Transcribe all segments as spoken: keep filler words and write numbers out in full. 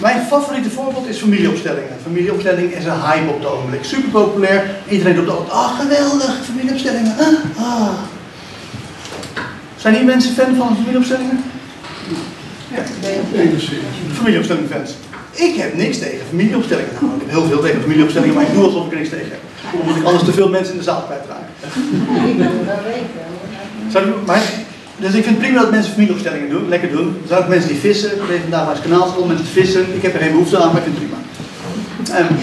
Mijn favoriete voorbeeld is familieopstellingen. Familieopstelling is een hype op het ogenblik. Super populair. Iedereen doet altijd, ah geweldig, familieopstellingen. Ah, ah. Zijn hier mensen fan van familieopstellingen? Ja, familieopstelling fans. Ik heb niks tegen familieopstellingen. Nou, ik heb heel veel tegen familieopstellingen, maar ik doe alsof ik er niks tegen heb. Omdat ik anders te veel mensen in de zaal kwijtraak. Zou ik, maar, dus ik vind het prima dat mensen familieopstellingen doen, lekker doen. Dan zou ik mensen die vissen, ik weet vandaag maar eens kanaal om mensen te vissen. Ik heb er geen behoefte aan, maar ik vind het prima. Um,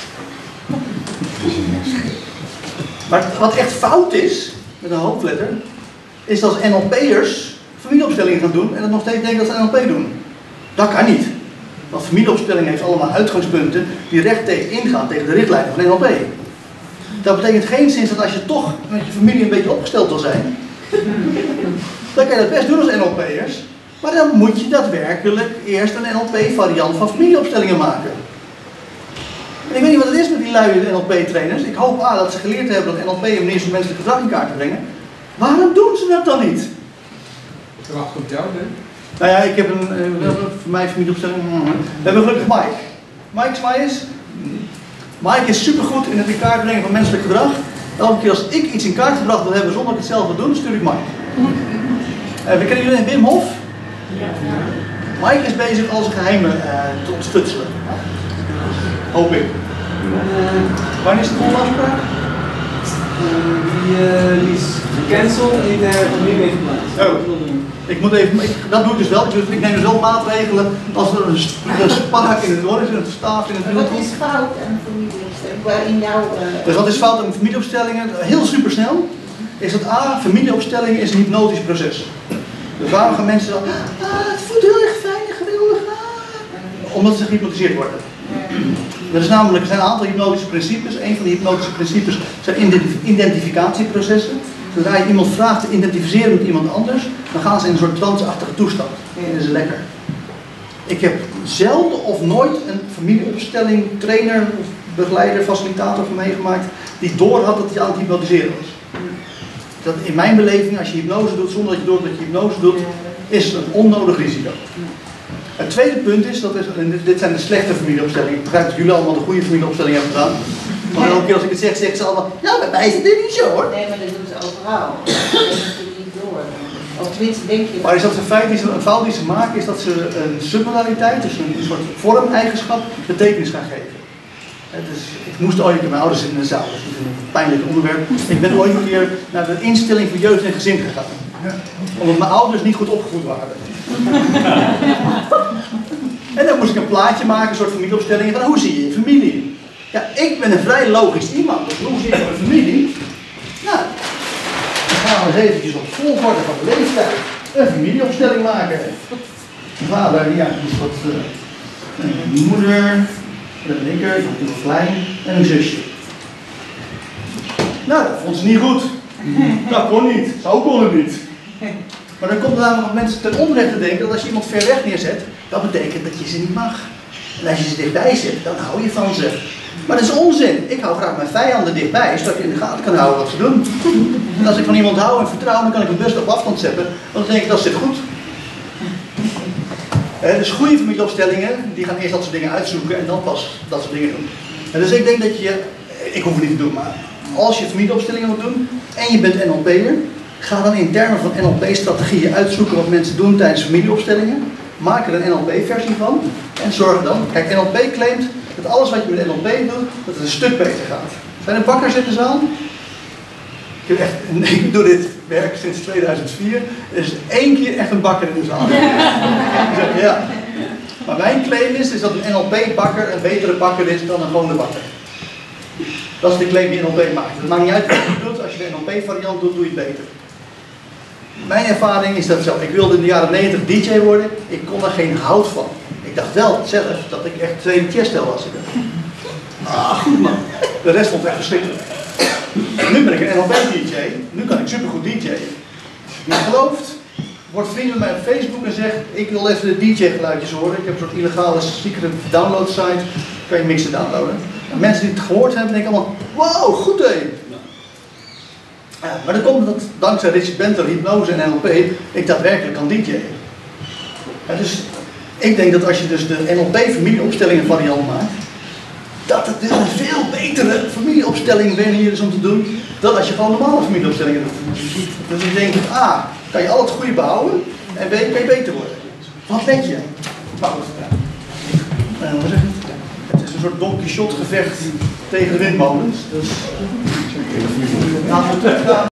maar wat echt fout is, met een hoofdletter, is dat N L P'ers familieopstellingen gaan doen en dat nog steeds denken dat ze N L P doen. Dat kan niet. Want familieopstelling heeft allemaal uitgangspunten die recht tegen ingaan tegen de richtlijnen van N L P. Dat betekent geen zin dat als je toch met je familie een beetje opgesteld wil zijn, dan kan je dat best doen als N L P'ers, maar dan moet je daadwerkelijk eerst een N L P variant van familieopstellingen maken. En ik weet niet wat het is met die luie N L P trainers. Ik hoop A, dat ze geleerd hebben dat N L P een manier is om menselijk gedrag in kaart te brengen. Waarom doen ze dat dan niet? Wacht op jou, hè? Nou ja, ik heb een, uh, voor mij familieopstelling. We hebben gelukkig Mike. Mike Smaijers. Mike is supergoed in het in kaart brengen van menselijk gedrag. Elke keer als ik iets in kaart gebracht wil hebben zonder dat ik het zelf wil doen, stuur ik Mike. Uh, we kennen jullie Wim Hof? Mike is bezig al zijn geheimen uh, te ontfutselen. Hoop ik. Wanneer is de volgende afspraak? Die, uh, die is gecanceld en die de opnieuw heeft geplaatst. Oh. Ik moet even, ik, dat doe ik dus wel. Ik, ik neem dus wel maatregelen als er een, een spaak in het oor is, een staaf in het wiel. Wat is fout aan familieopstelling? Waarin jouw, uh... Dus wat is fout aan familieopstellingen? Heel supersnel. Is dat A, familieopstellingen is een hypnotisch proces. Dus waarom gaan mensen dan, ah, het voelt heel erg fijn en geweldig. Ah. Omdat ze gehypnotiseerd worden. Er, is namelijk, er zijn een aantal hypnotische principes. Een van die hypnotische principes zijn identificatieprocessen. Zodra je iemand vraagt te identificeren met iemand anders, dan gaan ze in een soort trance-achtige toestand. En dat is lekker. Ik heb zelden of nooit een familieopstelling, trainer, begeleider, facilitator van meegemaakt die door had dat hij aan het hypnotiseren was. Dat in mijn beleving, als je hypnose doet zonder dat je door dat je hypnose doet, is het een onnodig risico. Het tweede punt is, dat is en dit zijn de slechte familieopstellingen. Ik begrijp dat jullie allemaal de goede familieopstelling hebben gedaan. Maar elke keer als ik het zeg, zeggen ze allemaal, ja, bij mij is het niet zo hoor. Nee, maar dat doen ze overal. Dat is natuurlijk niet door. Of tenminste denk je... Maar is dat een feit, een fout die ze maken, is dat ze een submodaliteit, dus een soort vormeigenschap, betekenis gaan geven. Dus ik moest ooit, mijn ouders zitten in de zaal, dat is een pijnlijk onderwerp. Ik ben ooit een keer naar de instelling voor jeugd en gezin gegaan. Omdat mijn ouders niet goed opgevoed waren. En dan moest ik een plaatje maken, een soort familieopstelling van hoe zie je je familie? Ja, ik ben een vrij logisch iemand, dus hoe zie je mijn familie? Nou, dan gaan we eens eventjes op volgorde van de leeftijd een familieopstelling maken. Vader, ja, die is wat uh, een moeder, dat ben ik er, die is natuurlijk klein, en een zusje. Nou, dat vond ze niet goed. Dat kon niet, zo kon het niet. Maar dan komt er namelijk nog mensen ten onrechte denken dat als je iemand ver weg neerzet, dat betekent dat je ze niet mag. En als je ze dichtbij zet, dan hou je van ze. Maar dat is onzin. Ik hou graag mijn vijanden dichtbij, zodat je in de gaten kan houden wat ze doen. En als ik van iemand hou en vertrouw, dan kan ik hem best op afstand zetten, want dan denk ik dat zit goed. Eh, dus goede familieopstellingen, die gaan eerst dat soort dingen uitzoeken en dan pas dat soort dingen doen. En dus ik denk dat je, ik hoef het niet te doen, maar als je familieopstellingen wilt doen en je bent N L P'er, ga dan in termen van N L P-strategieën uitzoeken wat mensen doen tijdens familieopstellingen. Maak er een N L P-versie van en zorg dan, kijk, N L P claimt dat alles wat je met N L P doet, dat het een stuk beter gaat. Zijn er bakkers in de zaal? Ik, heb echt, ik doe dit werk sinds tweeduizend vier, er is één keer echt een bakker in de zaal. Zeg, ja. Maar mijn claim is, is dat een N L P-bakker een betere bakker is dan een gewone bakker. Dat is de claim die N L P maakt. Het maakt niet uit wat je doet, als je de N L P-variant doet, doe je het beter. Mijn ervaring is dat zo. Ik wilde in de jaren negentig D J worden, ik kon er geen hout van. Ik dacht wel zelf dat ik echt tweede Tiesto was. Ah, goed man. De rest vond het echt verschrikkelijk. Nu ben ik een N L P-D J, nu kan ik supergoed D J'en. Wie gelooft, wordt vrienden met mij op Facebook en zegt, ik wil even de D J-geluidjes horen. Ik heb een soort illegale secret download site, kan je mixen downloaden. En mensen die het gehoord hebben, denken allemaal, wow, goed hé. Ja, maar dan komt het dankzij Richard Benter, hypnose en N L P, ik daadwerkelijk kan D J'en. Ja, dus Ik denk dat als je dus de N L P familieopstellingen variant maakt, dat het dus een veel betere familieopstellingmanier is om te doen dan als je gewoon normale familieopstellingen doet. Dus ik denk dat A, kan je al het goede behouden en B, kan je beter worden. Wat denk je? Maar goed, ja. Uh, hoe zeg je het? Het is een soort Don Quixote gevecht tegen de windmolens. Dus... Laten we teruggaan.